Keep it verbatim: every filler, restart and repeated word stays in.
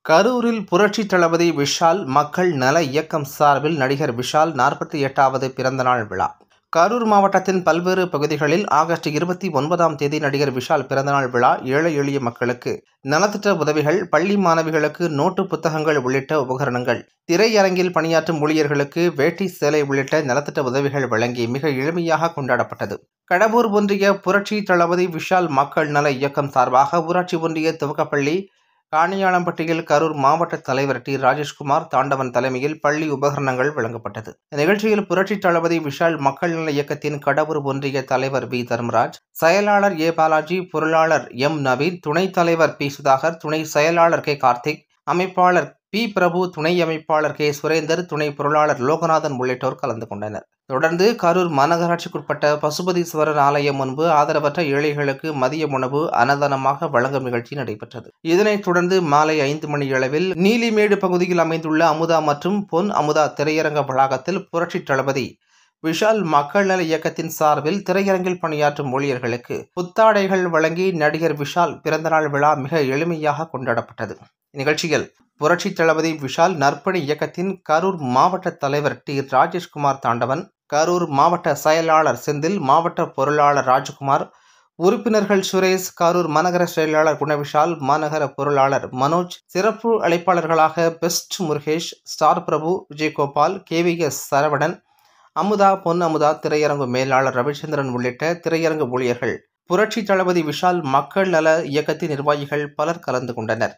கரூரில் புரட்சி தளபதி விஷால் மக்கள் நல இயக்கம் சார்பில் நடிகர் விஷால் நாற்பத்தி எட்டாவது பிறந்தநாள் விழா. கரூர் மாவட்டத்தின் பல்வேறு பகுதிகளில் ஆகஸ்ட் இருபத்தி ஒன்பதாம் தேதி நடிகர் விஷால் பிறந்தநாள் விழா ஏழை எளிய மக்களுக்கு நலத்திட்ட உதவிகள், பள்ளி மாணவிகளுக்கு நோட்டு புத்தகங்கள் உள்ளிட்ட உபகரணங்கள், திரையரங்கில் பணியாற்றும் ஊழியர்களுக்கு வேட்டி சேலை உள்ளிட்ட நலத்திட்ட உதவிகள் வழங்கி மிக எளிமையாக கொண்டாடப்பட்டது. கடம்பூர் ஒன்றிய புரட்சி தளபதி விஷால் மக்கள் நல இயக்கம் சார்பாக ஊராட்சி ஒன்றிய துவக்கப்பள்ளி காணியாளம்பட்டியில் கரூர் மாவட்ட தலைவர் டி ராஜேஷ்குமார் தாண்டவன் தலைமையில் பள்ளி உபகரணங்கள் வழங்கப்பட்டது. நிகழ்ச்சியில் புரட்சி தளபதி விஷால் மக்கள் நல இயக்கத்தின் கடம்பூர் ஒன்றிய தலைவர் வி தர்மராஜ், செயலாளர் ஏ பாலாஜி, பொருளாளர் எம் நவீன், துணைத் தலைவர் பி சுதாகர், துணை செயலாளர் கே கார்த்திக், அமைப்பாளர் பி பிரபு, துணை அமைப்பாளர் கே சுரேந்தர், துணை பொருளாளர் லோகநாதன் உள்ளிட்டோர் கலந்து கொண்டனர். தொடர்ந்து கரூர் மாநகராட்சிக்குட்பட்ட பசுபதீஸ்வரர் ஆலயம் முன்பு ஆதரவற்ற ஏழைகளுக்கு மதிய உணவு அன்னதானமாக வழங்கும் நிகழ்ச்சி நடைபெற்றது. இதனைத் தொடர்ந்து மாலை ஐந்து மணியளவில் நீலிமேடு பகுதியில் அமைந்துள்ள அமுதா மற்றும் பொன் அமுதா திரையரங்க வளாகத்தில் புரட்சி தளபதி விஷால் மக்கள் நல இயக்கத்தின் சார்பில் திரையரங்கில் பணியாற்றும் ஊழியர்களுக்கு புத்தாடைகள் வழங்கி நடிகர் விஷால் பிறந்தநாள் விழா மிக எளிமையாக கொண்டாடப்பட்டது. நிகழ்ச்சியில் புரட்சி தளபதி விஷால் நற்பணி இயக்கத்தின் கரூர் மாவட்ட தலைவர் டி ராஜேஷ்குமார் தாண்டவன், கரூர் மாவட்ட செயலாளர் செந்தில், மாவட்ட பொருளாளர் ராஜ்குமார், உறுப்பினர்கள் சுரேஷ், கரூர் மாநகர செயலாளர் குணவிஷால், மாநகர பொருளாளர் மனோஜ், சிறப்பு அழைப்பாளர்களாக best Murugesh, star Prabhu, Vijayagopal, K V S Saravanan, Amudha, Pon Amudha, திரையரங்கு மேலாளர் ரவிச்சந்திரன் உள்ளிட்ட திரையரங்கு ஊழியர்கள், புரட்சி தளபதி விஷால் மக்கள் நல இயக்கத்தின் நிர்வாகிகள் பலர் கலந்து கொண்டனர்.